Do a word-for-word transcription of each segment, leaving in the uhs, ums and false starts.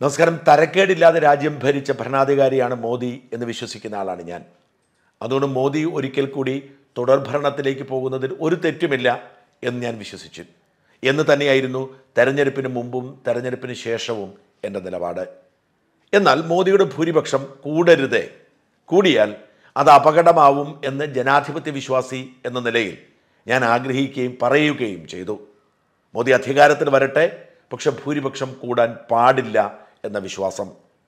നമസ്കാരം. തരക്കേടില്ലാതെ രാജ്യം ഭരിച്ച ഭരണാധികാരിയാണ് മോദി എന്ന് വിശ്വസിക്കുന്ന ആളാണ് ഞാൻ. അതുകൊണ്ട് മോദി ഒരിക്കൽ കൂടി തുടർഭരണത്തിലേക്ക് പോകുന്നതിൽ ഒരു തെറ്റുമില്ല എന്ന് ഞാൻ വിശ്വസിച്ചു. എന്ന് തന്നെയായിരുന്നു തെരഞ്ഞെടുപ്പിന് മുമ്പും തെരഞ്ഞെടുപ്പിന് ശേഷവും എൻ്റെ നിലപാട്. എന്നാൽ മോദിയുടെ ഭൂരിപക്ഷം കൂടരുതേ, കൂടിയാൽ അത് അപകടമാവും എന്ന് ജനാധിപത്യ വിശ്വാസി എന്ന നിലയിൽ ഞാൻ ആഗ്രഹിക്കുകയും പറയുകയും ചെയ്തു. മോദി അധികാരത്തിൽ വരട്ടെ, പക്ഷെ ഭൂരിപക്ഷം കൂടാൻ പാടില്ല എന്ന വിശ്വാസം.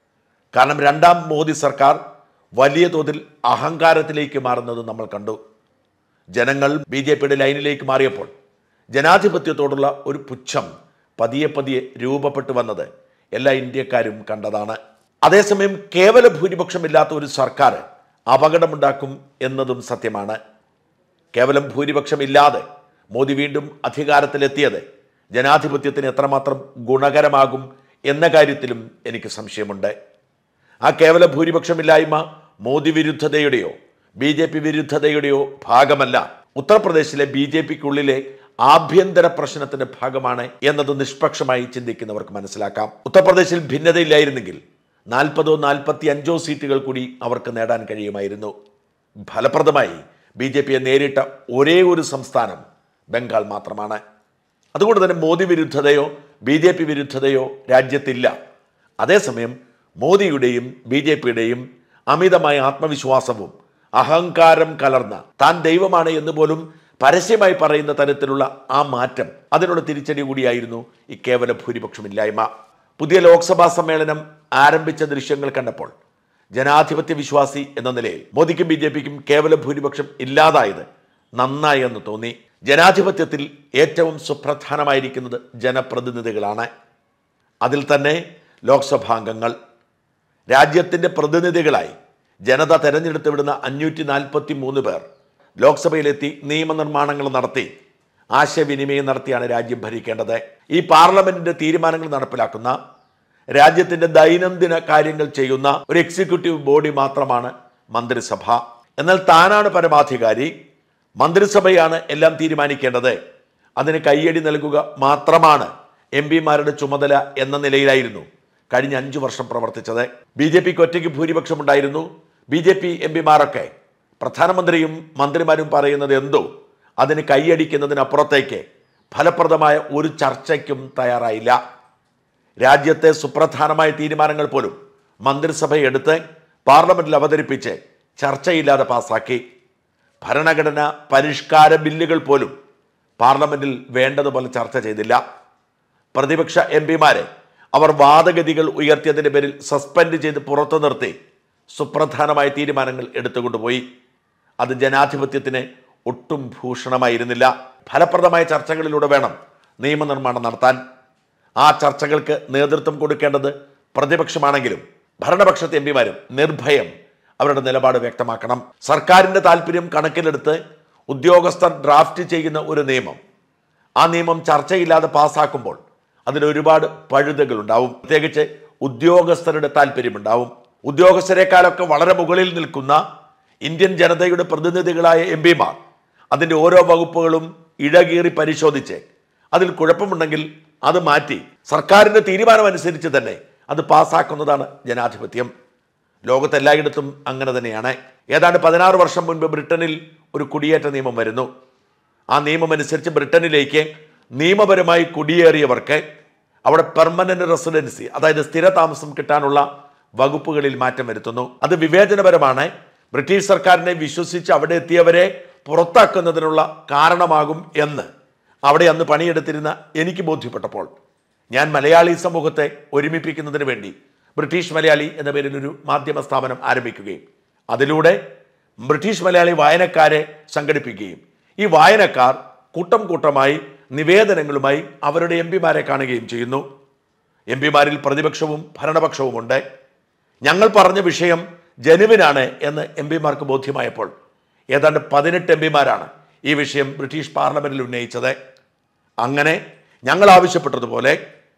കാരണം രണ്ടാം മോദി സർക്കാർ വലിയ തോതിൽ അഹങ്കാരത്തിലേക്ക് മാറുന്നത് നമ്മൾ കണ്ടു. ജനങ്ങൾ ബി ജെ പിയുടെ ലൈനിലേക്ക് മാറിയപ്പോൾ ജനാധിപത്യത്തോടുള്ള ഒരു പുച്ഛം പതിയെ പതിയെ രൂപപ്പെട്ടു വന്നത് എല്ലാ ഇന്ത്യക്കാരും കണ്ടതാണ്. അതേസമയം കേവല ഭൂരിപക്ഷമില്ലാത്ത ഒരു സർക്കാർ അപകടമുണ്ടാക്കും എന്നതും സത്യമാണ്. കേവലം ഭൂരിപക്ഷമില്ലാതെ മോദി വീണ്ടും അധികാരത്തിലെത്തിയത് ജനാധിപത്യത്തിന് എത്രമാത്രം ഗുണകരമാകും എന്ന കാര്യത്തിലും എനിക്ക് സംശയമുണ്ട്. ആ കേവല ഭൂരിപക്ഷമില്ലായ്മ മോദി വിരുദ്ധതയുടെയോ ബി ജെ പി വിരുദ്ധതയുടെയോ ഭാഗമല്ല, ഉത്തർപ്രദേശിലെ ബി ജെ പിക്കുള്ളിലെ ആഭ്യന്തര പ്രശ്നത്തിന്റെ ഭാഗമാണ് എന്നത് നിഷ്പക്ഷമായി ചിന്തിക്കുന്നവർക്ക് മനസ്സിലാക്കാം. ഉത്തർപ്രദേശിൽ ഭിന്നതയില്ലായിരുന്നെങ്കിൽ നാൽപ്പതോ നാൽപ്പത്തി അഞ്ചോ സീറ്റുകൾ കൂടി അവർക്ക് നേടാൻ കഴിയുമായിരുന്നു. ഫലപ്രദമായി ബി ജെ പിയെ നേരിട്ട ഒരേ ഒരു സംസ്ഥാനം ബംഗാൾ മാത്രമാണ്. അതുകൊണ്ട് തന്നെ മോദി വിരുദ്ധതയോ ബി ജെ പി വിരുദ്ധതയോ രാജ്യത്തില്ല. അതേസമയം മോദിയുടെയും ബി ജെ പിയുടെയും അമിതമായ ആത്മവിശ്വാസവും അഹങ്കാരം കലർന്ന താൻ ദൈവമാണ് എന്ന് പോലും പരസ്യമായി പറയുന്ന തരത്തിലുള്ള ആ മാറ്റം, അതിനുള്ള തിരിച്ചടി കൂടിയായിരുന്നു ഈ കേവല ഭൂരിപക്ഷമില്ലായ്മ. പുതിയ ലോക്സഭാ സമ്മേളനം ആരംഭിച്ച ദൃശ്യങ്ങൾ കണ്ടപ്പോൾ ജനാധിപത്യ വിശ്വാസി എന്ന നിലയിൽ മോദിക്കും ബി ജെ പിക്കും കേവല ഭൂരിപക്ഷം ഇല്ലാതായത് നന്നായി എന്ന് തോന്നി. ജനാധിപത്യത്തിൽ ഏറ്റവും സുപ്രധാനമായിരിക്കുന്നത് ജനപ്രതിനിധികളാണ്. അതിൽ തന്നെ ലോക്സഭാംഗങ്ങൾ. രാജ്യത്തിൻ്റെ പ്രതിനിധികളായി ജനത തെരഞ്ഞെടുത്ത് വിടുന്ന അഞ്ഞൂറ്റി നാൽപ്പത്തി മൂന്ന് പേർ ലോക്സഭയിലെത്തി നിയമനിർമ്മാണങ്ങൾ നടത്തി ആശയവിനിമയം നടത്തിയാണ് രാജ്യം ഭരിക്കേണ്ടത്. ഈ പാർലമെന്റിന്റെ തീരുമാനങ്ങൾ നടപ്പിലാക്കുന്ന, രാജ്യത്തിന്റെ ദൈനംദിന കാര്യങ്ങൾ ചെയ്യുന്ന ഒരു എക്സിക്യൂട്ടീവ് ബോഡി മാത്രമാണ് മന്ത്രിസഭ. എന്നാൽ താനാണ് പരമാധികാരി, മന്ത്രിസഭയാണ് എല്ലാം തീരുമാനിക്കേണ്ടത്, അതിന് കയ്യടി നൽകുക മാത്രമാണ് എം പിമാരുടെ ചുമതല എന്ന നിലയിലായിരുന്നു കഴിഞ്ഞ അഞ്ചു വർഷം പ്രവർത്തിച്ചത്. ബി ജെ പിക്ക് ഒറ്റയ്ക്ക് ഭൂരിപക്ഷം ഉണ്ടായിരുന്നു. ബി ജെ പി എം പിമാരൊക്കെ പ്രധാനമന്ത്രിയും മന്ത്രിമാരും പറയുന്നത് എന്തോ അതിന് കൈയടിക്കുന്നതിനപ്പുറത്തേക്ക് ഫലപ്രദമായ ഒരു ചർച്ചയ്ക്കും തയ്യാറായില്ല. രാജ്യത്തെ സുപ്രധാനമായ തീരുമാനങ്ങൾ പോലും മന്ത്രിസഭയെടുത്ത് പാർലമെന്റിൽ അവതരിപ്പിച്ച് ചർച്ചയില്ലാതെ പാസാക്കി. ഭരണഘടന പരിഷ്കാര ബില്ലുകൾ പോലും പാർലമെന്റിൽ വേണ്ടതുപോലെ ചർച്ച ചെയ്തില്ല. പ്രതിപക്ഷ എം പിമാരെ അവർ വാദഗതികൾ ഉയർത്തിയതിൻ്റെ പേരിൽ സസ്പെൻഡ് ചെയ്ത് പുറത്തു നിർത്തി സുപ്രധാനമായ തീരുമാനങ്ങൾ എടുത്തുകൊണ്ടുപോയി. അത് ജനാധിപത്യത്തിന് ഒട്ടും ഭൂഷണമായിരുന്നില്ല. ഫലപ്രദമായ ചർച്ചകളിലൂടെ വേണം നിയമനിർമ്മാണം നടത്താൻ. ആ ചർച്ചകൾക്ക് നേതൃത്വം കൊടുക്കേണ്ടത് പ്രതിപക്ഷമാണെങ്കിലും ഭരണപക്ഷത്തെ എം പിമാരും നിർഭയം അവരുടെ നിലപാട് വ്യക്തമാക്കണം. സർക്കാരിൻ്റെ താല്പര്യം കണക്കിലെടുത്ത് ഉദ്യോഗസ്ഥർ ഡ്രാഫ്റ്റ് ചെയ്യുന്ന ഒരു നിയമം, ആ നിയമം ചർച്ചയില്ലാതെ പാസ്സാക്കുമ്പോൾ അതിന് ഒരുപാട് പഴുതുകളുണ്ടാവും. പ്രത്യേകിച്ച് ഉദ്യോഗസ്ഥരുടെ താല്പര്യമുണ്ടാവും. ഉദ്യോഗസ്ഥരെക്കാളൊക്കെ വളരെ മുകളിൽ നിൽക്കുന്ന ഇന്ത്യൻ ജനതയുടെ പ്രതിനിധികളായ എം പിമാർ അതിൻ്റെ ഓരോ വകുപ്പുകളും ഇഴകീറി പരിശോധിച്ച് അതിൽ കുഴപ്പമുണ്ടെങ്കിൽ അത് മാറ്റി സർക്കാരിൻ്റെ തീരുമാനമനുസരിച്ച് തന്നെ അത് പാസ്സാക്കുന്നതാണ് ജനാധിപത്യം. ലോകത്തെല്ലായിടത്തും അങ്ങനെ തന്നെയാണ്. ഏതാണ്ട് പതിനാറ് വർഷം മുൻപ് ബ്രിട്ടനിൽ ഒരു കുടിയേറ്റ നിയമം വരുന്നു. ആ നിയമം അനുസരിച്ച് ബ്രിട്ടനിലേക്ക് നിയമപരമായി കുടിയേറിയവർക്ക് അവിടെ പെർമനന്റ് റെസിഡൻസി, അതായത് സ്ഥിര താമസം കിട്ടാനുള്ള വകുപ്പുകളിൽ മാറ്റം വരുത്തുന്നു. അത് വിവേചനപരമാണ്. ബ്രിട്ടീഷ് സർക്കാരിനെ വിശ്വസിച്ച് അവിടെ എത്തിയവരെ പുറത്താക്കുന്നതിനുള്ള കാരണമാകും എന്ന് അവിടെ അന്ന് പണിയെടുത്തിരുന്ന എനിക്ക് ബോധ്യപ്പെട്ടപ്പോൾ ഞാൻ മലയാളി സമൂഹത്തെ ഒരുമിപ്പിക്കുന്നതിന് വേണ്ടി ബ്രിട്ടീഷ് മലയാളി എന്ന പേരിൽ ഒരു മാധ്യമ സ്ഥാപനം ആരംഭിക്കുകയും അതിലൂടെ ബ്രിട്ടീഷ് മലയാളി വായനക്കാരെ സംഘടിപ്പിക്കുകയും ഈ വായനക്കാർ കൂട്ടം കൂട്ടമായി നിവേദനങ്ങളുമായി അവരുടെ എം പിമാരെ കാണുകയും ചെയ്യുന്നു. എം പിമാരിൽ പ്രതിപക്ഷവും ഭരണപക്ഷവുമുണ്ട്. ഞങ്ങൾ പറഞ്ഞ വിഷയം ജനുവിനാണ് എന്ന് എം പിമാർക്ക് ബോധ്യമായപ്പോൾ ഏതാണ്ട് പതിനെട്ട് എം പിമാരാണ് ഈ വിഷയം ബ്രിട്ടീഷ് പാർലമെന്റിൽ ഉന്നയിച്ചത്. അങ്ങനെ ഞങ്ങൾ ആവശ്യപ്പെട്ടതുപോലെ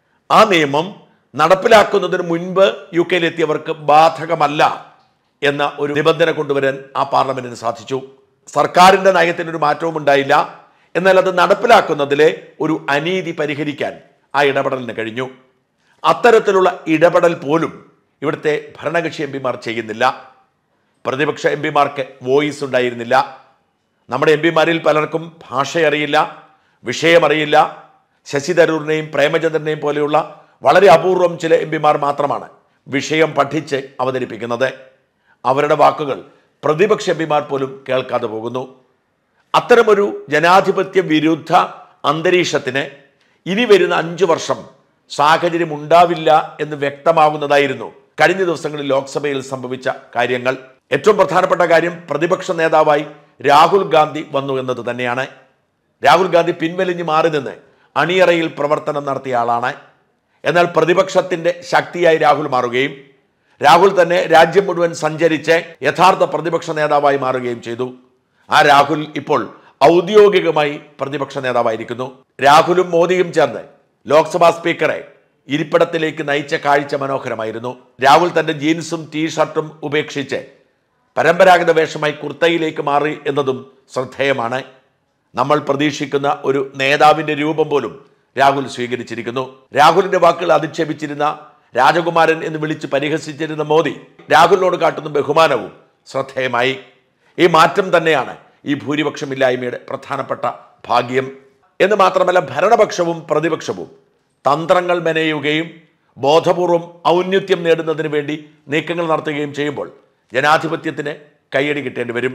ആ നിയമം നടപ്പിലാക്കുന്നതിന് മുൻപ് യു കെയിലെത്തിയവർക്ക് ബാധകമല്ല എന്ന ഒരു നിബന്ധന കൊണ്ടുവരാൻ ആ പാർലമെന്റിന് സാധിച്ചു. സർക്കാരിൻ്റെ നയത്തിനൊരു മാറ്റവും ഉണ്ടായില്ല. എന്നാൽ അത് നടപ്പിലാക്കുന്നതിലെ ഒരു അനീതി പരിഹരിക്കാൻ ആ ഇടപെടലിന് കഴിഞ്ഞു. അത്തരത്തിലുള്ള ഇടപെടൽ പോലും ഇവിടുത്തെ ഭരണകക്ഷി എം പിമാർ ചെയ്യുന്നില്ല. പ്രതിപക്ഷ എം പിമാർക്ക് വോയിസ് ഉണ്ടായിരുന്നില്ല. നമ്മുടെ എം പിമാരിൽ പലർക്കും ഭാഷയറിയില്ല, വിഷയമറിയില്ല. ശശി തരൂരിനെയും പ്രേമചന്ദ്രനെയും പോലെയുള്ള വളരെ അപൂർവം ചില എം പിമാർ മാത്രമാണ് വിഷയം പഠിച്ച് അവതരിപ്പിക്കുന്നത്. അവരുടെ വാക്കുകൾ പ്രതിപക്ഷ എം പിമാർ പോലും കേൾക്കാതെ പോകുന്നു. അത്തരമൊരു ജനാധിപത്യ വിരുദ്ധ അന്തരീക്ഷത്തിന് ഇനി വരുന്ന അഞ്ചു വർഷം സാഹചര്യം ഉണ്ടാവില്ല എന്ന് വ്യക്തമാകുന്നതായിരുന്നു കഴിഞ്ഞ ദിവസങ്ങളിൽ ലോക്സഭയിൽ സംഭവിച്ച കാര്യങ്ങൾ. ഏറ്റവും പ്രധാനപ്പെട്ട കാര്യം പ്രതിപക്ഷ നേതാവായി രാഹുൽ ഗാന്ധി വന്നു എന്നത് തന്നെയാണ്. രാഹുൽ ഗാന്ധി പിൻവലിഞ്ഞ് മാറി നിന്ന് അണിയറയിൽ പ്രവർത്തനം നടത്തിയ ആളാണ്. എന്നാൽ പ്രതിപക്ഷത്തിന്റെ ശക്തിയായി രാഹുൽ മാറുകയും രാഹുൽ തന്നെ രാജ്യം മുഴുവൻ സഞ്ചരിച്ച് യഥാർത്ഥ പ്രതിപക്ഷ നേതാവായി മാറുകയും ചെയ്തു. ആ രാഹുൽ ഇപ്പോൾ ഔദ്യോഗികമായി പ്രതിപക്ഷ നേതാവായിരിക്കുന്നു. രാഹുലും മോദിയും ചേർന്ന് ലോക്സഭാ സ്പീക്കറെ ഇരിപ്പിടത്തിലേക്ക് നയിച്ച കാഴ്ച മനോഹരമായിരുന്നു. രാഹുൽ തന്റെ ജീൻസും ടീഷർട്ടും ഉപേക്ഷിച്ച് പരമ്പരാഗത വേഷമായി കുർത്തയിലേക്ക് മാറി എന്നതും ശ്രദ്ധേയമാണ്. നമ്മൾ പ്രതീക്ഷിക്കുന്ന ഒരു നേതാവിന്റെ രൂപം പോലും രാഹുൽ സ്വീകരിച്ചിരിക്കുന്നു. രാഹുലിന്റെ വാക്കുകൾ അധിക്ഷേപിച്ചിരുന്ന രാജകുമാരൻ എന്ന് വിളിച്ച് പരിഹസിച്ചിരുന്ന മോദി രാഹുലിനോട് കാട്ടുന്ന ബഹുമാനവും ശ്രദ്ധേയമായി. ഈ മാറ്റം തന്നെയാണ് ഈ ഭൂരിപക്ഷമില്ലായ്മയുടെ പ്രധാനപ്പെട്ട ഭാഗ്യം. എന്ന് മാത്രമല്ല, ഭരണപക്ഷവും പ്രതിപക്ഷവും തന്ത്രങ്ങൾ മെനയുകയും ബോധപൂർവം ഔന്നത്യം നേടുന്നതിന് വേണ്ടി നീക്കങ്ങൾ നടത്തുകയും ചെയ്യുമ്പോൾ ജനാധിപത്യത്തിന് കയ്യടി കിട്ടേണ്ടി വരും.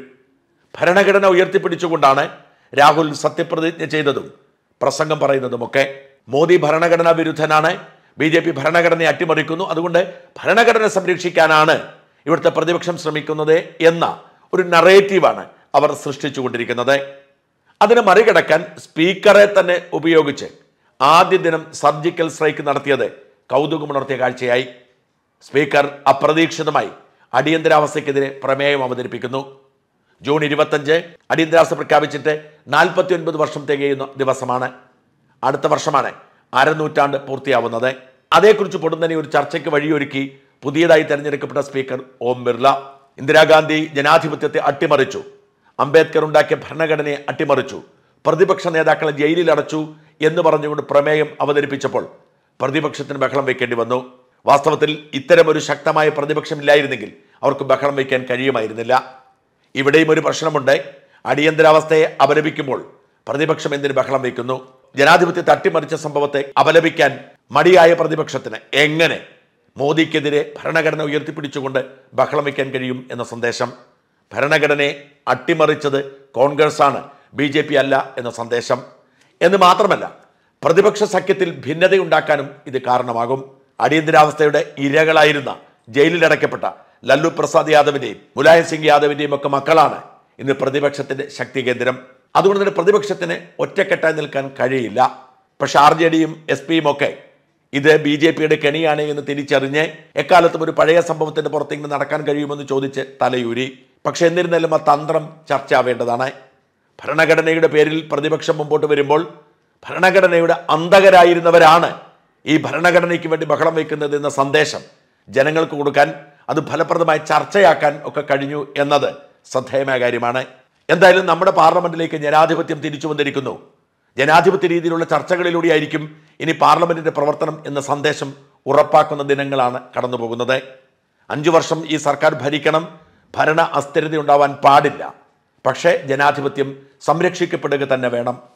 ഭരണഘടന ഉയർത്തിപ്പിടിച്ചുകൊണ്ടാണ് രാഹുൽ സത്യപ്രതിജ്ഞ ചെയ്തതും പ്രസംഗം പറയുന്നതുമൊക്കെ. മോദി ഭരണഘടനാ വിരുദ്ധനാണ്, ബി ജെ പി ഭരണഘടനയെ അട്ടിമറിക്കുന്നു, അതുകൊണ്ട് ഭരണഘടന സംരക്ഷിക്കാനാണ് ഇവിടുത്തെ പ്രതിപക്ഷം ശ്രമിക്കുന്നത് എന്ന ഒരു നറേറ്റീവാണ് അവർ സൃഷ്ടിച്ചുകൊണ്ടിരിക്കുന്നത്. അതിനെ മറികടക്കാൻ സ്പീക്കറെ തന്നെ ഉപയോഗിച്ച് ആദ്യ ദിനം സർജിക്കൽ സ്ട്രൈക്ക് നടത്തിയത് കൗതുകമുണർത്തിയ കാഴ്ചയായി. സ്പീക്കർ അപ്രതീക്ഷിതമായി അടിയന്തരാവസ്ഥയ്ക്കെതിരെ പ്രമേയം അവതരിപ്പിക്കുന്നു. ജൂൺ ഇരുപത്തഞ്ച് അടിയന്തരാവസ്ഥ പ്രഖ്യാപിച്ചിട്ട് നാൽപ്പത്തി ഒൻപത് വർഷം തികയുന്ന ദിവസമാണ്. അടുത്ത വർഷമാണ് അരനൂറ്റാണ്ട് പൂർത്തിയാവുന്നത്. അതേക്കുറിച്ച് പൊടുന്നനെ ഒരു ചർച്ചയ്ക്ക് വഴിയൊരുക്കി പുതിയതായി തെരഞ്ഞെടുക്കപ്പെട്ട സ്പീക്കർ ഓം ബിർള. ഇന്ദിരാഗാന്ധി ജനാധിപത്യത്തെ അട്ടിമറിച്ചു, അംബേദ്കർ ഉണ്ടാക്കിയ ഭരണഘടനയെ അട്ടിമറിച്ചു, പ്രതിപക്ഷ നേതാക്കളെ ജയിലിൽ അടച്ചു എന്ന് പറഞ്ഞുകൊണ്ട് പ്രമേയം അവതരിപ്പിച്ചപ്പോൾ പ്രതിപക്ഷത്തിന് ബഹളം വയ്ക്കേണ്ടി വന്നു. വാസ്തവത്തിൽ ഇത്തരമൊരു ശക്തമായ പ്രതിപക്ഷമില്ലായിരുന്നെങ്കിൽ അവർക്ക് ബഹളം വയ്ക്കാൻ കഴിയുമായിരുന്നില്ല. ഇവിടെയും ഒരു പ്രശ്നമുണ്ട്. അടിയന്തരാവസ്ഥയെ അപലപിക്കുമ്പോൾ പ്രതിപക്ഷം എന്തിന് ബഹളം വയ്ക്കുന്നു? ജനാധിപത്യത്തെ അട്ടിമറിച്ച സംഭവത്തെ അപലപിക്കാൻ മടിയായ പ്രതിപക്ഷത്തിന് എങ്ങനെ മോദിക്കെതിരെ ഭരണഘടന ഉയർത്തിപ്പിടിച്ചുകൊണ്ട് ബഹളം വയ്ക്കാൻ കഴിയും എന്ന സന്ദേശം. ഭരണഘടനയെ അട്ടിമറിച്ചത് കോൺഗ്രസ് ആണ്, ബി ജെ പി അല്ല എന്ന സന്ദേശം. എന്ന് മാത്രമല്ല, പ്രതിപക്ഷ സഖ്യത്തിൽ ഭിന്നതയുണ്ടാക്കാനും ഇത് കാരണമാകും. അടിയന്തരാവസ്ഥയുടെ ഇരകളായിരുന്ന ജയിലിലടയ്ക്കപ്പെട്ട ലല്ലു പ്രസാദ് യാദവിന്റെയും മുലായം സിംഗ് യാദവിന്റെയും ഒക്കെ മക്കളാണ് ഇന്ന് പ്രതിപക്ഷത്തിന്റെ ശക്തി കേന്ദ്രം. അതുകൊണ്ട് തന്നെ പ്രതിപക്ഷത്തിന് ഒറ്റക്കെട്ടായി നിൽക്കാൻ കഴിയില്ല. പക്ഷെ ആർ ജെ ഡിയും എസ് പിയും ഒക്കെ ഇത് ബി ജെ പിയുടെ കെണിയാണ് എന്ന് തിരിച്ചറിഞ്ഞ് എക്കാലത്തും ഒരു പഴയ സംഭവത്തിന്റെ പുറത്തേക്ക് നടക്കാൻ കഴിയുമെന്ന് ചോദിച്ച് തലയൂരി. പക്ഷെ എന്നിരുന്നാലും ആ തന്ത്രം ചർച്ചയാവേണ്ടതാണ്. ഭരണഘടനയുടെ പേരിൽ പ്രതിപക്ഷം മുമ്പോട്ട് വരുമ്പോൾ ഭരണഘടനയുടെ അന്തകരായിരുന്നവരാണ് ഈ ഭരണഘടനയ്ക്ക് വേണ്ടി ബഹളം വയ്ക്കുന്നത് എന്ന സന്ദേശം ജനങ്ങൾക്ക് കൊടുക്കാൻ, അത് ഫലപ്രദമായി ചർച്ചയാക്കാൻ ഒക്കെ കഴിഞ്ഞു എന്നത് ശ്രദ്ധേയമായ കാര്യമാണ്. എന്തായാലും നമ്മുടെ പാർലമെന്റിലേക്ക് ജനാധിപത്യം തിരിച്ചു വന്നിരിക്കുന്നു. ജനാധിപത്യ രീതിയിലുള്ള ചർച്ചകളിലൂടെയായിരിക്കും ഇനി പാർലമെന്റിന്റെ പ്രവർത്തനം എന്ന സന്ദേശം ഉറപ്പാക്കുന്ന ദിനങ്ങളാണ് കടന്നു പോകുന്നത്. അഞ്ചു വർഷം ഈ സർക്കാർ ഭരിക്കണം, ഭരണ അസ്ഥിരത ഉണ്ടാവാൻ പാടില്ല. പക്ഷേ ജനാധിപത്യം സംരക്ഷിക്കപ്പെടുക തന്നെ വേണം.